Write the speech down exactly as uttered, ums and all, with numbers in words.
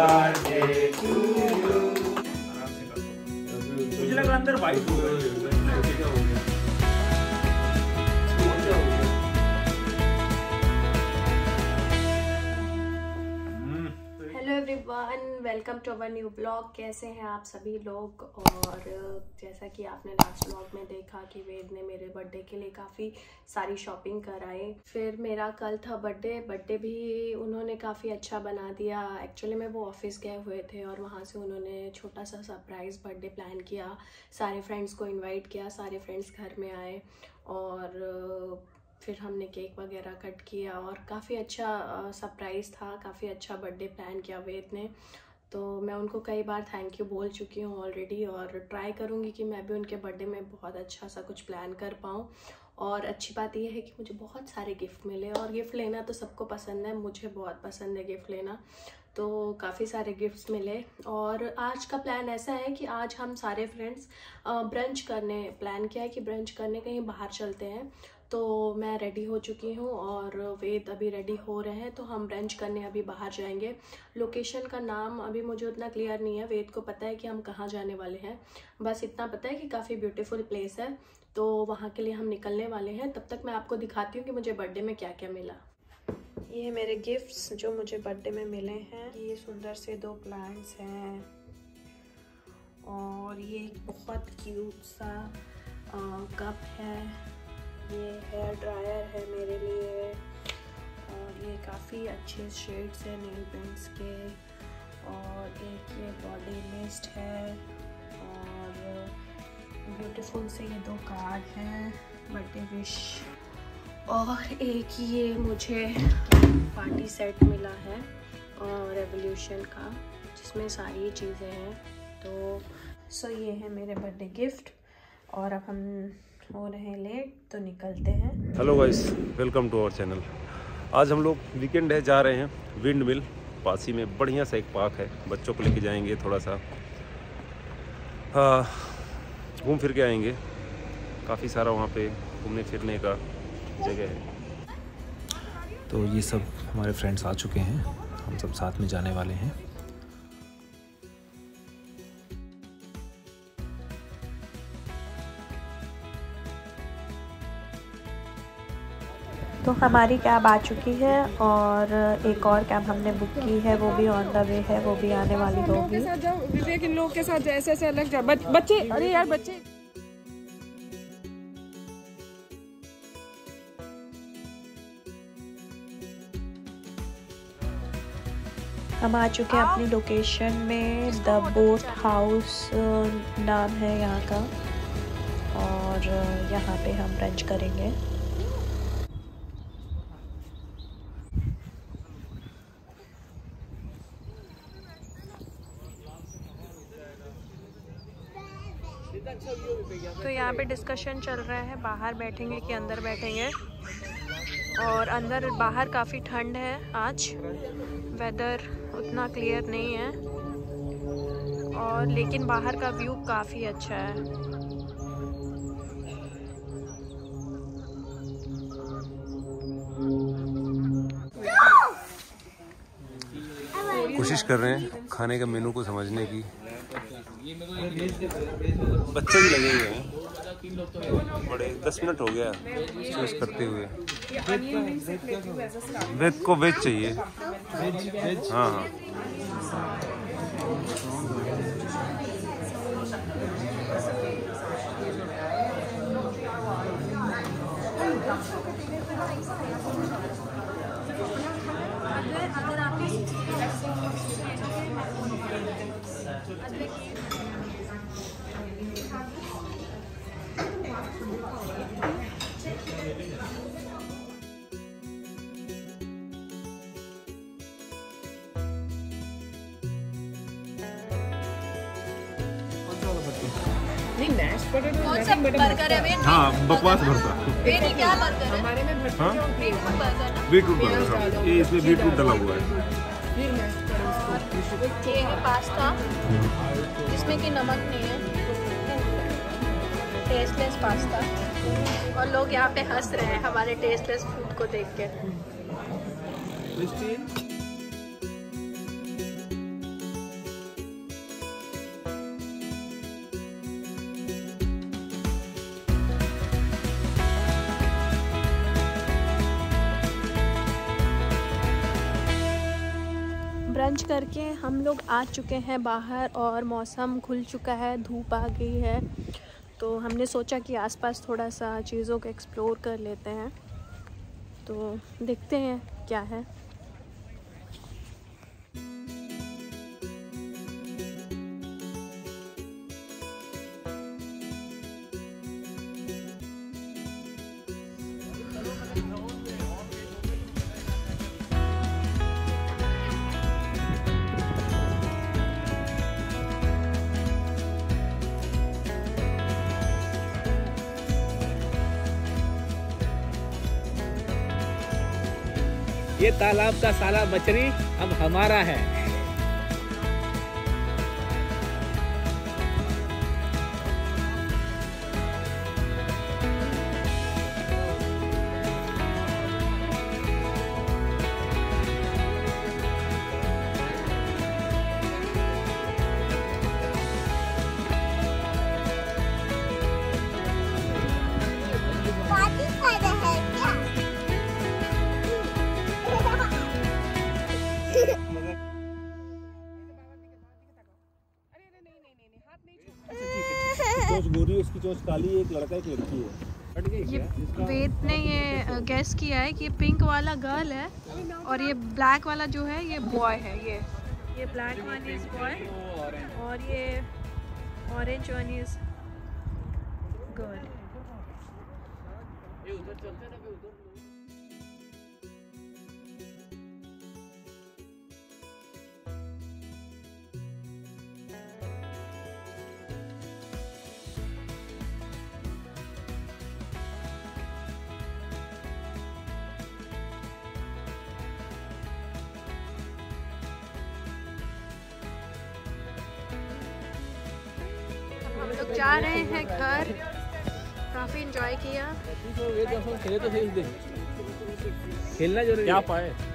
birthday to you। मुझे लगा अंदर वाइट होगा। Everyone, welcome to our new blog. कैसे हैं आप सभी लोग? और जैसा कि आपने लास्ट ब्लॉग में देखा कि वेद ने मेरे बर्थडे के लिए काफ़ी सारी शॉपिंग कराई। फिर मेरा कल था बर्थडे बर्थडे भी उन्होंने काफ़ी अच्छा बना दिया। एक्चुअली में वो ऑफिस गए हुए थे और वहाँ से उन्होंने छोटा सा सरप्राइज़ बर्थडे प्लान किया। सारे फ्रेंड्स को इन्वाइट किया, सारे फ्रेंड्स घर में आए और फिर हमने केक वगैरह कट किया और काफ़ी अच्छा सरप्राइज़ था। काफ़ी अच्छा बर्थडे प्लान किया वेद ने। तो मैं उनको कई बार थैंक यू बोल चुकी हूँ ऑलरेडी और ट्राई करूँगी कि मैं भी उनके बर्थडे में बहुत अच्छा सा कुछ प्लान कर पाऊँ। और अच्छी बात यह है कि मुझे बहुत सारे गिफ्ट मिले और गिफ्ट लेना तो सबको पसंद है, मुझे बहुत पसंद है गिफ्ट लेना। तो काफ़ी सारे गिफ्ट्स मिले। और आज का प्लान ऐसा है कि आज हम सारे फ्रेंड्स ब्रंच करने प्लान किया है कि ब्रंच करने कहीं बाहर चलते हैं। तो मैं रेडी हो चुकी हूँ और वेद अभी रेडी हो रहे हैं, तो हम ब्रंच करने अभी बाहर जाएंगे। लोकेशन का नाम अभी मुझे उतना क्लियर नहीं है, वेद को पता है कि हम कहाँ जाने वाले हैं, बस इतना पता है कि काफ़ी ब्यूटीफुल प्लेस है, तो वहाँ के लिए हम निकलने वाले हैं। तब तक मैं आपको दिखाती हूँ कि मुझे बर्थडे में क्या क्या मिला। ये मेरे गिफ्ट्स जो मुझे बर्थडे में मिले हैं। ये सुंदर से दो प्लांट्स हैं और ये एक बहुत क्यूट सा आ, कप है। ये हेयर ड्रायर है मेरे लिए और ये काफ़ी अच्छे शेड्स हैं नेल पेंट्स के। और एक ये बॉडी मिस्ट है और ब्यूटीफुल से ये दो कार्ड हैं बर्थडे विश। और एक ये मुझे पार्टी सेट मिला है और रेवोल्यूशन का, जिसमें सारी चीज़ें हैं। तो सो ये है मेरे बर्थडे गिफ्ट और अब हम हो रहे हैं लेट, तो निकलते हैं। Hello guys, welcome to our channel. आज हम लोग वीकेंड है, जा रहे हैं विंड मिल। पासी में बढ़िया सा एक पार्क है, बच्चों को लेके जाएंगे, थोड़ा सा घूम फिर के आएंगे। काफ़ी सारा वहाँ पे घूमने फिरने का जगह है। तो ये सब हमारे फ्रेंड्स आ चुके हैं, हम सब साथ में जाने वाले हैं। तो हमारी कैब आ चुकी है और एक और कैब हमने बुक की है, वो भी ऑन द वे है, वो भी आने वाली होगी। विवेक इन लोगों के साथ ऐसे ऐसे अलग जा बच, बच्चे अरे यार बच्चे। हम आ चुके हैं अपनी लोकेशन में। द बोट हाउस नाम है यहाँ का और यहाँ पे हम ब्रंच करेंगे। तो यहाँ पे डिस्कशन चल रहा है, बाहर बैठेंगे कि अंदर बैठेंगे। और अंदर बाहर काफ़ी ठंड है, आज वेदर उतना क्लियर नहीं है और लेकिन बाहर का व्यू काफ़ी अच्छा है। कोशिश कर रहे हैं खाने का मेनू को समझने की। बच्चे भी लगे हुए हैं, बड़े दस मिनट हो गया चूज करते हुए। वेज को वेज चाहिए। हाँ हाँ अगर आप नहीं मैश पोटैटो कौन सा बर्गर है? वेट हाँ बकवास भरता। वेट ये क्या बर्गर है? हमारे में भरता हाँ? है बीटरूट बर्गर ना? बीटरूट बर्गर, ये इसमें बीटरूट डला हुआ है। फिर मैश करो। ये है पास्ता जिसमें कि नमक नहीं है, टेस्टलेस पास्ता। और लोग यहाँ पे हंस रहे हैं हमारे टेस्टलेस फूड को देख के। ब्रंच करके हम लोग आ चुके हैं बाहर और मौसम खुल चुका है, धूप आ गई है। तो हमने सोचा कि आसपास थोड़ा सा चीज़ों को एक्सप्लोर कर लेते हैं, तो देखते हैं क्या है। ये तालाब का साला मछली अब हमारा है। चोंच गोरी, उसकी चोंच काली, एक लड़का एक लड़की है। ये वेद ने ये गैस किया है कि पिंक वाला गर्ल है और ये ब्लैक वाला जो है ये बॉय है। ये ये ब्लैक वन इज बॉय और ये ऑरेंज वन इज गर्ल। हम लोग जा रहे हैं घर, काफी एंजॉय किया। खेलना जरूरी क्या पाए।